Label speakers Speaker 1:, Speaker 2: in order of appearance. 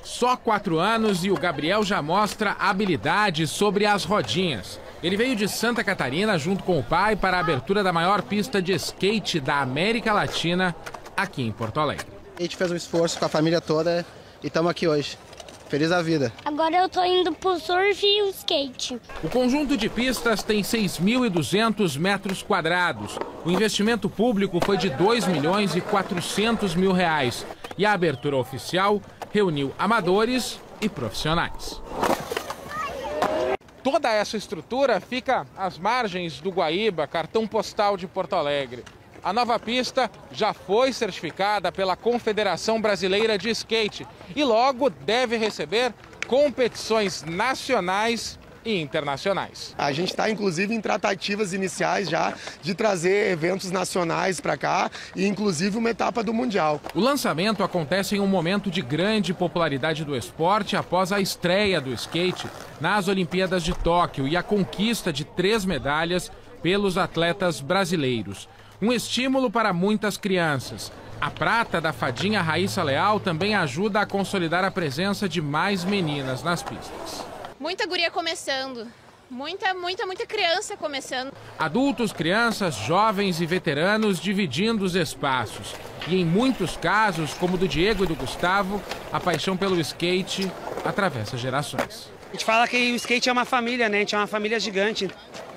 Speaker 1: Só 4 anos e o Gabriel já mostra habilidade sobre as rodinhas. Ele veio de Santa Catarina junto com o pai para a abertura da maior pista de skate da América Latina, aqui em Porto Alegre.
Speaker 2: A gente fez um esforço com a família toda e estamos aqui hoje. Feliz da vida.
Speaker 3: Agora eu tô indo pro surf e o skate.
Speaker 1: O conjunto de pistas tem 6.200 metros quadrados. O investimento público foi de R$2.400.000. E a abertura oficial reuniu amadores e profissionais. Toda essa estrutura fica às margens do Guaíba, cartão postal de Porto Alegre. A nova pista já foi certificada pela Confederação Brasileira de Skate e logo deve receber competições nacionais e internacionais.
Speaker 4: A gente está, inclusive, em tratativas iniciais já de trazer eventos nacionais para cá e, inclusive, uma etapa do Mundial.
Speaker 1: O lançamento acontece em um momento de grande popularidade do esporte após a estreia do skate nas Olimpíadas de Tóquio e a conquista de 3 medalhas pelos atletas brasileiros. Um estímulo para muitas crianças. A prata da fadinha Raíssa Leal também ajuda a consolidar a presença de mais meninas nas pistas.
Speaker 5: Muita guria começando, muita criança começando.
Speaker 1: Adultos, crianças, jovens e veteranos dividindo os espaços. E em muitos casos, como o do Diego e do Gustavo, a paixão pelo skate atravessa gerações.
Speaker 6: A gente fala que o skate é uma família, né? A gente é uma família gigante.